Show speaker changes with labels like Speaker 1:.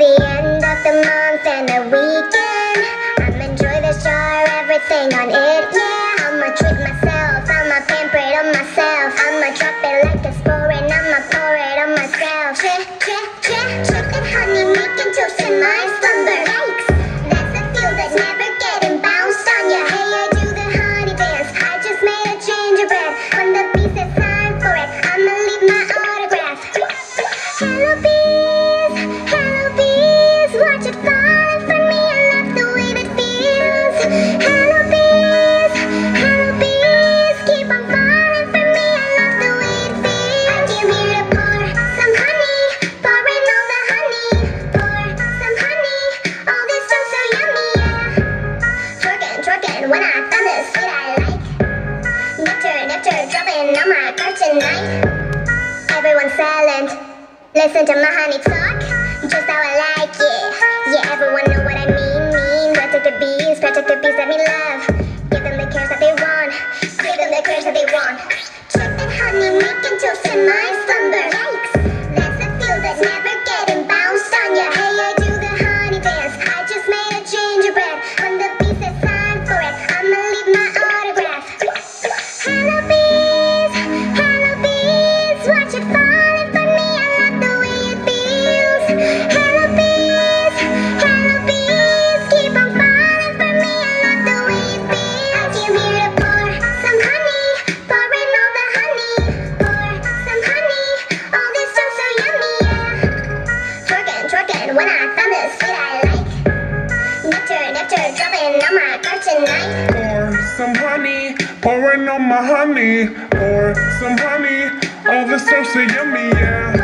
Speaker 1: the end of the month and the weekend. I'ma enjoy the jar, everything on it, yeah. I'ma treat myself, I'ma pamper it on myself. I'ma drop it like a spore and I'ma pour it on myself. Chicken honey, making toast in my slumber. Yikes, that's the feel that's never getting bounced on ya. Hey, I do the honey dance, I just made a gingerbread. When the bee says time for it, I'ma leave my autograph. Hello bees, watch it falling for me. I love the way that feels. Hello bees, keep on falling for me. I love the way it feels. I came here to pour some honey, pouring all the honey. Pour some honey, all this stuff so yummy, yeah. Twerking, when I found this sweet I like. Nectar, dropping on my cart tonight. Everyone's silent, listen to my honey talk, just how I like it. Yeah, everyone know what I mean. Protected bees, let me love. Give them the cares that they want, give them the cares that they want. Chicken honey, making toast in my slumber. Yikes, that's a feel that's never getting bounced on ya. Hey, I do the honey dance, I just made a gingerbread. When the bee says time for it, I'ma leave my autograph. Hello bees, watch it falling for me. I love the way it feels. Hello bees, keep on falling for me. I love the way it feels. I came here to pour some honey, pouring all the honey. Pour some honey, all this stuff so yummy, yeah. Twerking, when I found this sweet I like. Nectar, dropping on my cart tonight.
Speaker 2: Pour some honey, pouring on my honey. Pour some honey, all this stuff so yummy, yeah.